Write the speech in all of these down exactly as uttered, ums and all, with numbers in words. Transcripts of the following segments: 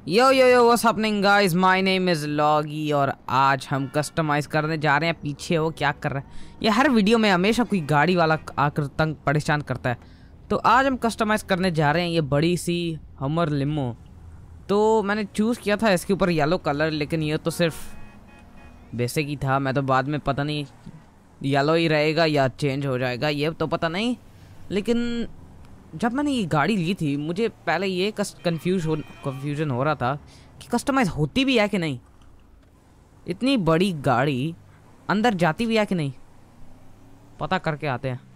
Yo yo yo what's happening guys, my name is Loggy और आज हम customise करने जा रहे हैं। पीछे वो क्या कर रहा है, ये हर वीडियो में हमेशा कोई गाड़ी वाला आकर तंग परेशान करता है। तो आज हम कस्टमाइज़ करने जा रहे हैं ये बड़ी सी हमर लिमो। तो मैंने चूज़ किया था इसके ऊपर येलो कलर, लेकिन ये तो सिर्फ बेसिक ही था। मैं तो बाद में पता नहीं येलो ही रहेगा या चेंज हो जाएगा, ये तो पता नहीं। लेकिन जब मैंने ये गाड़ी ली थी मुझे पहले ये कंफ्यूज हो कंफ्यूजन हो रहा था कि कस्टमाइज होती भी है कि नहीं, इतनी बड़ी गाड़ी अंदर जाती भी है कि नहीं। पता करके आते हैं।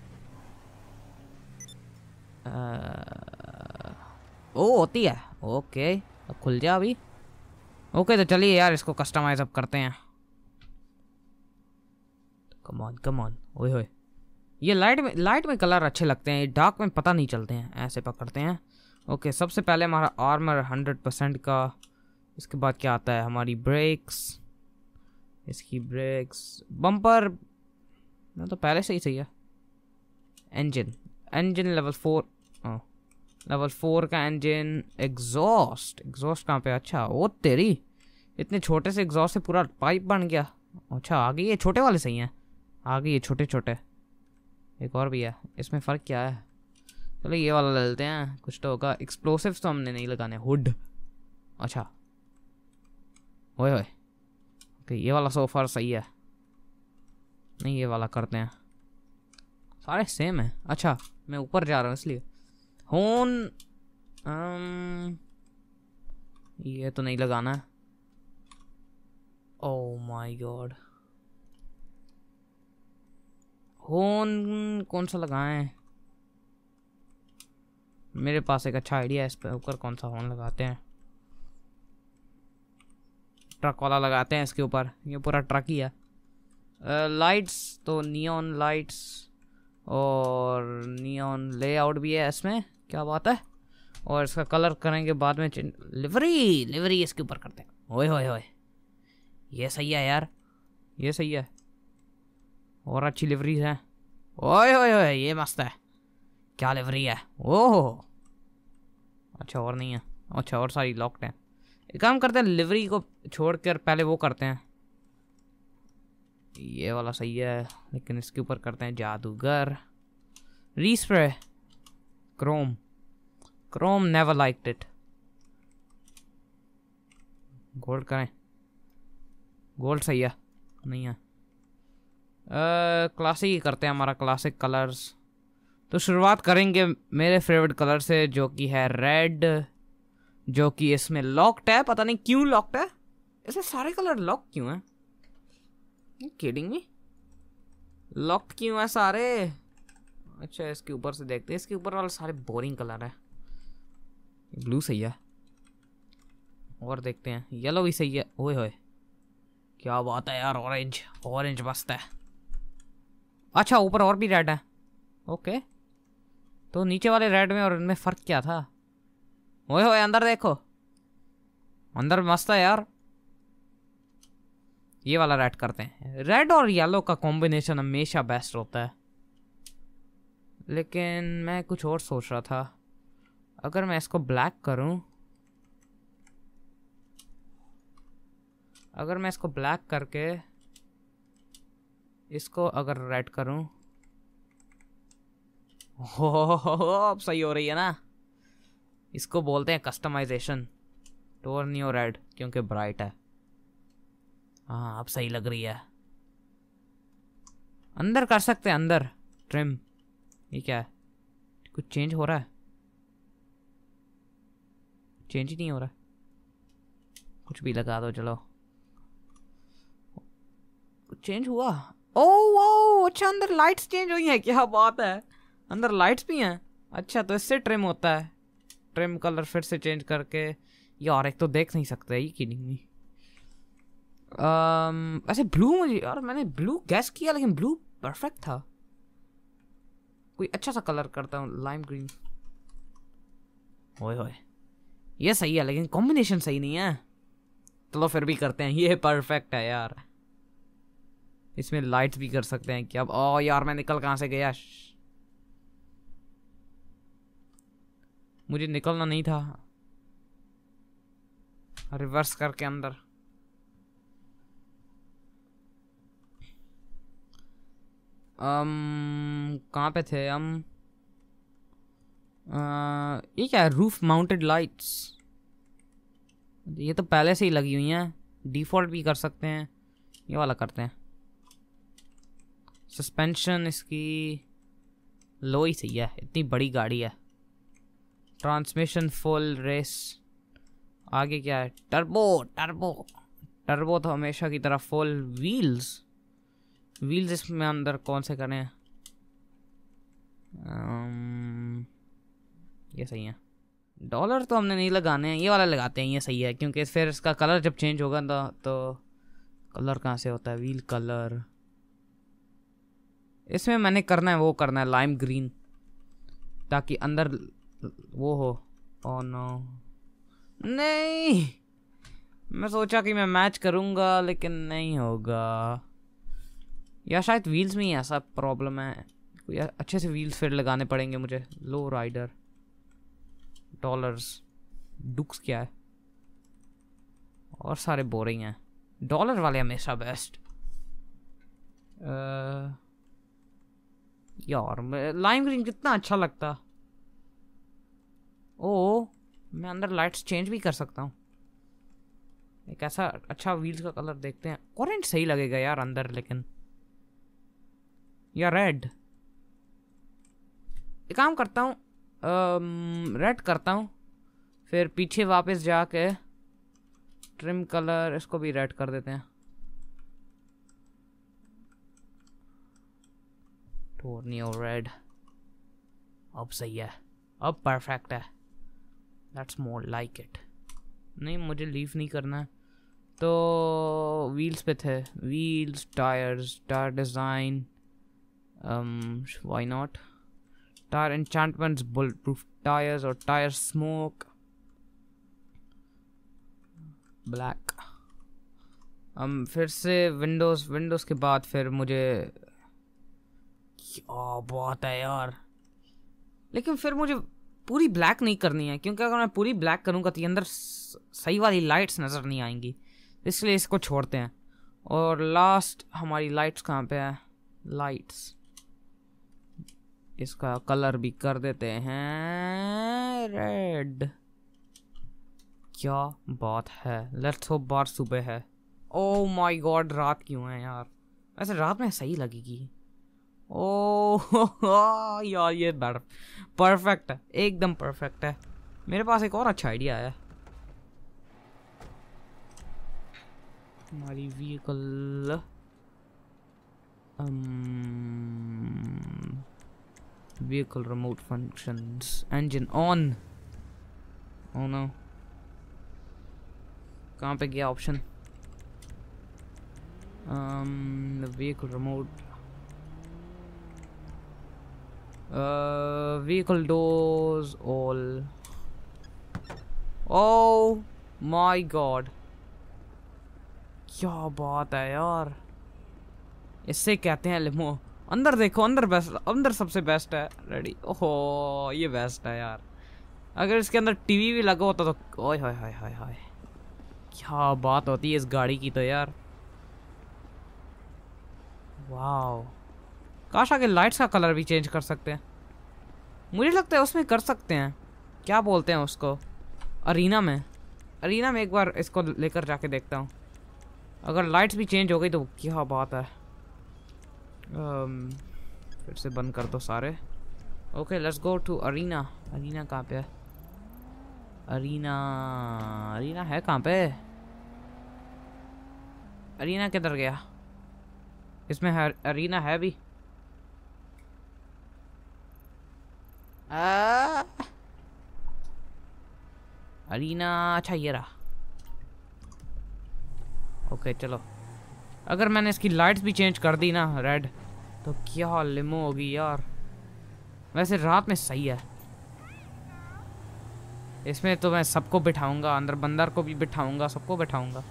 आ, ओ होती है, ओके। अब खुल जा अभी। ओके तो चलिए यार, इसको कस्टमाइज अब करते हैं। Come on come on. ओए होए, ये लाइट में लाइट में कलर अच्छे लगते हैं, डार्क में पता नहीं चलते हैं। ऐसे पकड़ते हैं। ओके, सबसे पहले हमारा आर्मर हंड्रेड परसेंट का। इसके बाद क्या आता है, हमारी ब्रेक्स, इसकी ब्रेक्स, बम्पर ना तो पहले से ही सही है। Engine engine level four, level four का इंजन। एग्जॉस्ट एग्जॉस्ट कहाँ पे? अच्छा, वो तेरी इतने छोटे से एग्जॉस्ट से पूरा पाइप बन गया। अच्छा, आगे ये छोटे वाले सही हैं, आगे ये छोटे छोटे। एक और भी है, इसमें फ़र्क क्या है? चलो ये वाला ले लेते हैं, कुछ तो होगा। एक्सप्लोसिव्स तो हमने नहीं लगाने। हुड, अच्छा। ओए ओए, ओके ये वाला सोफा सही है। नहीं, ये वाला करते हैं। सारे सेम है। अच्छा, मैं ऊपर जा रहा हूँ इसलिए। होन um, ये तो नहीं लगाना है। ओह माय गॉड, होन कौन सा लगाएं? मेरे पास एक अच्छा आइडिया है, इस पे ऊपर कौन सा होन लगाते हैं। ट्रक वाला लगाते हैं इसके ऊपर, ये पूरा ट्रक ही है। लाइट्स तो नियॉन लाइट्स और नियॉन लेआउट भी है इसमें, क्या बात है। और इसका कलर करेंगे बाद में। लिवरी लिवरी इसके ऊपर करते हैं। ओए होए होए, ये सही है यार, ये सही है। और अच्छी लिवरी है। ओए ओए ओए, ये मस्त है। क्या लिवरी है, ओह अच्छा। और नहीं है, अच्छा और सारी लॉक्ड है। एक काम करते हैं, लिवरी को छोड़कर पहले वो करते हैं। ये वाला सही है, लेकिन इसके ऊपर करते हैं जादूगर। Respray chrome chrome never liked it. Gold करें, गोल्ड सही है, नहीं है। क्लासिक ही करते हैं, हमारा क्लासिक कलर्स। तो शुरुआत करेंगे मेरे फेवरेट कलर से, जो कि है रेड, जो कि इसमें लॉक्ड है। पता नहीं क्यों लॉक्ड है, ऐसे सारे कलर लॉक क्यों हैं? किडिंग मी, लॉक्ड क्यों है सारे? अच्छा, इसके ऊपर से देखते हैं। इसके ऊपर वाले सारे बोरिंग कलर है। ब्लू सही है, और देखते हैं। येलो भी सही है। ओए होए, क्या बात है यार। ऑरेंज ऑरेंज मस्त है। अच्छा, ऊपर और भी रेड है। ओके, तो नीचे वाले रेड में और इनमें फ़र्क क्या था? ओए होए, अंदर देखो, अंदर मस्त है यार। ये वाला रेड करते हैं। रेड और येलो का कॉम्बिनेशन हमेशा बेस्ट होता है। लेकिन मैं कुछ और सोच रहा था, अगर मैं इसको ब्लैक करूं, अगर मैं इसको ब्लैक करके इसको अगर रेड करूं, हो अब सही हो रही है ना। इसको बोलते हैं कस्टमाइजेशन। टोर्नियो रेड, क्योंकि ब्राइट है। हाँ, अब सही लग रही है। अंदर कर सकते हैं, अंदर ट्रिम। ये क्या है, कुछ चेंज हो रहा है? चेंज ही नहीं हो रहा। कुछ भी लगा दो, चलो। चेंज हुआ। ओह वाओ, अच्छा अंदर लाइट्स चेंज हुई हैं, क्या बात है। अंदर लाइट्स भी हैं। अच्छा, तो इससे ट्रिम होता है। ट्रिम कलर फिर से चेंज करके। यार एक तो देख नहीं सकते, ये किडिंग मी। ऐसे ब्लू, मुझे यार मैंने ब्लू गैस किया, लेकिन ब्लू परफेक्ट था। कोई अच्छा सा कलर करता हूँ, लाइम ग्रीन। ओए होए, ये सही है, लेकिन कॉम्बिनेशन सही नहीं है। चलो फिर भी करते हैं, ये परफेक्ट है यार। इसमें लाइट्स भी कर सकते हैं क्या? ओ यार, मैं निकल कहाँ से गया? मुझे निकलना नहीं था। रिवर्स करके अंदर। um, कहाँ पे थे हम? uh, ये क्या है? Roof mounted lights. ये तो पहले से ही लगी हुई हैं, डिफ़ॉल्ट भी कर सकते हैं। ये वाला करते हैं। सस्पेंशन इसकी लो ही सही है, इतनी बड़ी गाड़ी है। Transmission full race. आगे क्या है? टर्बो। टर्बो टर्बो तो हमेशा की तरह फुल। व्हील्स व्हील्स इसमें अंदर कौन से करें? um, ये सही है। डॉलर तो हमने नहीं लगाने हैं, ये वाला लगाते हैं, ये सही है। क्योंकि फिर इसका कलर जब चेंज होगा ना, तो कलर कहाँ से होता है? Wheel colour. इसमें मैंने करना है, वो करना है लाइम ग्रीन, ताकि अंदर वो हो। ओह नो, नहीं। मैं सोचा कि मैं मैच करूँगा, लेकिन नहीं होगा। या शायद व्हील्स में ही ऐसा प्रॉब्लम है। कोई अच्छे से व्हील्स फिर लगाने पड़ेंगे मुझे। Low rider dollars. डुक्स क्या है? और सारे बोरिंग हैं। डॉलर वाले हमेशा बेस्ट। uh, यार लाइम ग्रीन कितना अच्छा लगता। ओ, मैं अंदर लाइट्स चेंज भी कर सकता हूँ। एक ऐसा अच्छा व्हील्स का कलर देखते हैं। ऑरेंज सही लगेगा यार अंदर, लेकिन या रेड। एक काम करता हूँ, रेड करता हूँ, फिर पीछे वापस जाके ट्रिम कलर इसको भी रेड कर देते हैं। Torino red. अब सही है, अब परफेक्ट है। That's more like it। नहीं, मुझे लीव नहीं करना है। तो व्हील्स पे थे। Wheels, tyres, tyre design, why not. Tyre enchantments, bullet proof tyres और टायर स्मोक, ब्लैक। um, फिर से विंडोज़। विंडोज़ के बाद फिर मुझे क्या बात है यार, लेकिन फिर मुझे पूरी ब्लैक नहीं करनी है, क्योंकि अगर मैं पूरी ब्लैक करूँगा तो ये अंदर सही वाली लाइट्स नज़र नहीं आएंगी, इसलिए इसको छोड़ते हैं। और लास्ट हमारी लाइट्स कहाँ पे है? लाइट्स, इसका कलर भी कर देते हैं रेड। क्या बात है। लेट्स होप बार सुबह है। ओह माय गॉड, रात क्यों है यार? वैसे रात में सही लगेगी। ओह यार, ये बैड परफेक्ट है, एकदम परफेक्ट है। मेरे पास एक और अच्छा आइडिया है। हमारी vehicle vehicle remote functions, engine on. Oh no, कहाँ पे गया option? Vehicle remote, vehicle doors all. Oh my god, क्या बात है यार, इससे कहते हैं लिमो। अंदर देखो, अंदर बेस्ट, अंदर सबसे बेस्ट है। रेडी। ओहो, ये बेस्ट है यार। अगर इसके अंदर टीवी भी लगा होता तो ओए हाय हाय हाय हाय, क्या बात होती है इस गाड़ी की तो यार। वाओ, काश आगे लाइट्स का कलर भी चेंज कर सकते हैं। मुझे लगता है उसमें कर सकते हैं। क्या बोलते हैं उसको? अरीना में। अरीना में एक बार इसको लेकर जाके देखता हूँ। अगर लाइट्स भी चेंज हो गई तो क्या बात है। um, फिर से बंद कर दो सारे। Okay, let's go to arena. Arena कहाँ पे है? अरीना अरीना है कहाँ पे? अरीना किधर गया? इसमें है अरीना, है भी। आ, अरीना, अच्छा ये रहा। ओके चलो, अगर मैंने इसकी लाइट्स भी चेंज कर दी ना रेड, तो क्या लिमो होगी यार। वैसे रात में सही है। इसमें तो मैं सबको बिठाऊंगा, अंदर बंदर को भी बिठाऊंगा, सबको बिठाऊंगा।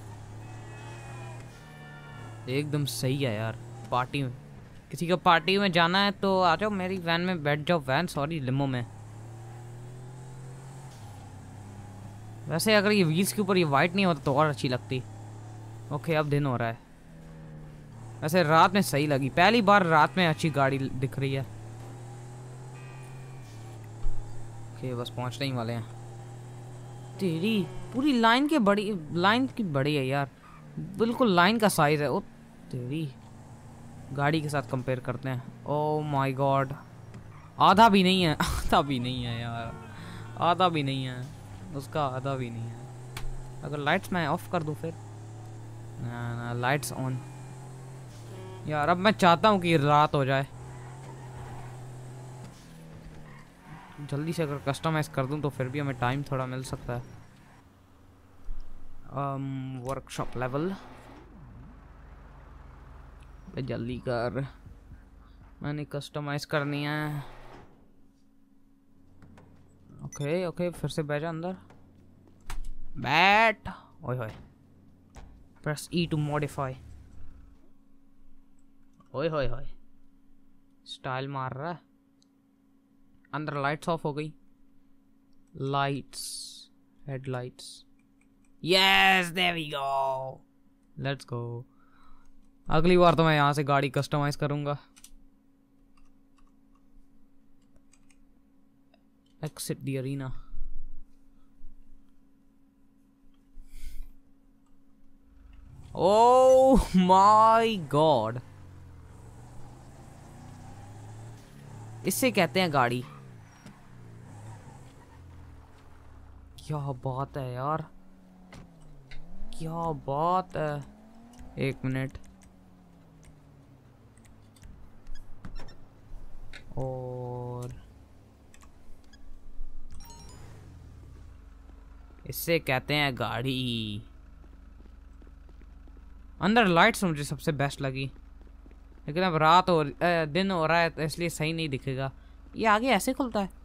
एकदम सही है यार। पार्टी में, किसी को पार्टी में जाना है तो आ जाओ मेरी वैन में बैठ जाओ। वैन सॉरी लिमो में। वैसे अगर ये व्हील्स के ऊपर ये वाइट नहीं होता तो और अच्छी लगती। ओके अब दिन हो रहा है। वैसे रात में सही लगी, पहली बार रात में अच्छी गाड़ी दिख रही है। ओके बस पहुंचने ही वाले हैं। तेरी पूरी लाइन के बड़ी लाइन की बड़ी है यार, बिल्कुल लाइन का साइज है। ओ तेरी गाड़ी के साथ कंपेयर करते हैं। ओ माय गॉड, आधा भी नहीं है आधा भी नहीं है यार, आधा भी नहीं है उसका, आधा भी नहीं है। अगर लाइट्स मैं ऑफ कर दूं फिर, ना ना लाइट्स ऑन यार। अब मैं चाहता हूँ कि रात हो जाए जल्दी से। अगर कस्टमाइज कर दूं तो फिर भी हमें टाइम थोड़ा मिल सकता है। वर्कशॉप लेवल जल्दी कर, मैंने कस्टमाइज करनी है। ओके ओके फिर से बैठ जा अंदर, बैठ। ओए होए, प्रेस ई टू मॉडिफाई। ओए होए होए, स्टाइल मार रहा है। अंदर लाइट्स ऑफ हो गई, lights, headlights. Yes there we go, let's go. अगली बार तो मैं यहाँ से गाड़ी कस्टमाइज करूंगा। Exit the arena. Oh my god, इससे कहते हैं गाड़ी। क्या बात है यार, क्या बात है। एक मिनट, और इससे कहते हैं गाड़ी। अंदर लाइट्स मुझे सबसे बेस्ट लगी, लेकिन अब रात हो दिन हो रहा है तो इसलिए सही नहीं दिखेगा। ये आगे ऐसे खुलता है।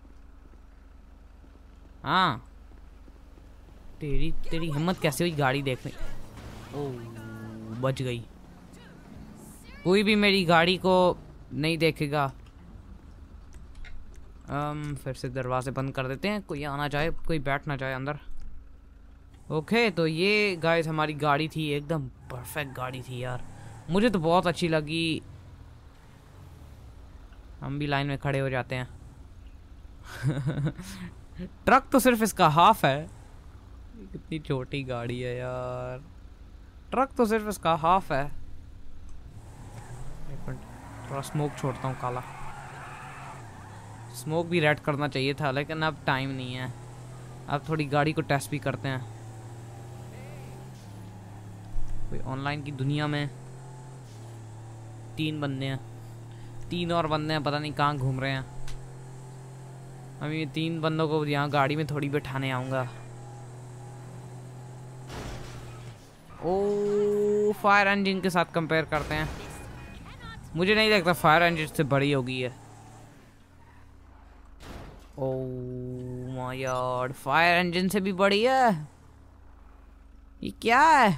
हाँ तेरी तेरी हिम्मत कैसे हुई गाड़ी देखने। ओह बच गई, कोई भी मेरी गाड़ी को नहीं देखेगा। um, फिर से दरवाजे बंद कर देते हैं, कोई आना चाहे कोई बैठ ना जाए अंदर। ओके तो ये गाइस हमारी गाड़ी थी, एकदम परफेक्ट गाड़ी थी यार, मुझे तो बहुत अच्छी लगी। हम भी लाइन में खड़े हो जाते हैं ट्रक तो सिर्फ इसका हाफ है, कितनी छोटी गाड़ी है यार। ट्रक तो सिर्फ इसका हाफ है। एक मिनट, थोड़ा स्मोक छोड़ता हूँ काला। स्मोक भी रेड करना चाहिए था, लेकिन अब टाइम नहीं है। अब थोड़ी गाड़ी को टेस्ट भी करते हैं। कोई ऑनलाइन की दुनिया में तीन बंदे हैं, तीन और बंदे हैं, पता नहीं कहाँ घूम रहे हैं। अभी ये तीन बंदों को यहाँ गाड़ी में थोड़ी बैठाने आऊँगा। ओ फायर इंजन के साथ कंपेयर करते हैं। मुझे नहीं लगता फायर इंजन से बड़ी होगी है। Oh my god, fire engine से भी बड़ी है। ये क्या है?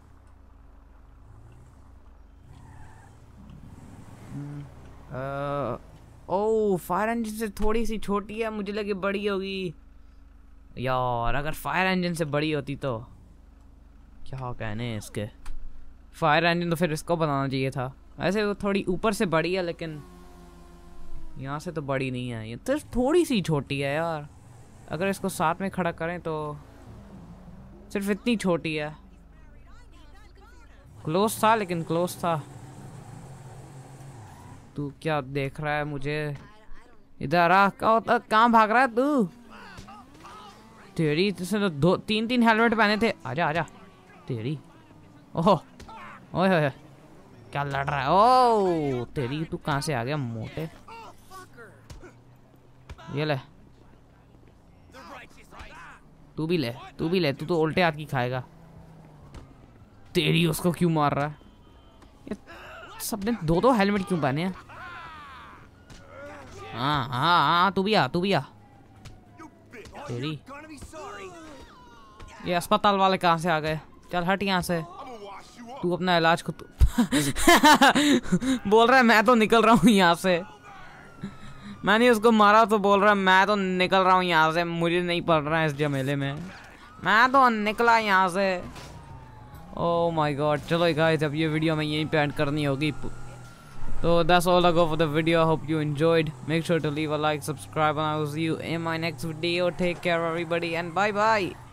ओह फायर इंजन से थोड़ी सी छोटी है, मुझे लगे बड़ी होगी यार। अगर फायर इंजन से बड़ी होती तो क्या कहने हैं इसके। फायर इंजन तो फिर इसको बनाना चाहिए था। ऐसे वो थोड़ी ऊपर से बड़ी है, लेकिन यहाँ से तो बड़ी नहीं है, ये तो थोड़ी सी छोटी है यार। अगर इसको साथ में खड़ा करें तो सिर्फ इतनी छोटी है। क्लोज था, लेकिन क्लोज था। तू क्या देख रहा है मुझे? इधर आ, कहाँ भाग रहा है तू? तेरी तुझसे तो दो तीन तीन हेलमेट पहने थे। आजा आजा तेरी। ओहो ओए होए, क्या लड़ रहा है? ओ तेरी, तू कहाँ से आ गया मोटे? ये ले, तू भी ले, तू भी ले, तू तो उल्टे हाथ की खाएगा। तेरी उसको क्यों मार रहा है? ये सबने दो दो हेलमेट क्यों पहने हैं? हाँ हाँ हाँ, तू भी आ, तू भी आ। तेरी ये अस्पताल वाले कहाँ से आ गए? चल हट यहाँ से, तू अपना इलाज को बोल रहा है मैं तो निकल रहा हूँ यहाँ से। मैंने उसको मारा तो बोल रहा है मैं तो निकल रहा हूँ यहाँ से, मुझे नहीं पड़ रहा है इस झमेले में। मैं तो निकला यहाँ से। Oh my god. चलो गाइस अब ये वीडियो में यहीं पे एंड करनी होगी। तो that's all I go for the video. I hope you enjoyed. Make sure to leave a like, subscribe, and I will see you in my next video. Take care everybody and bye bye.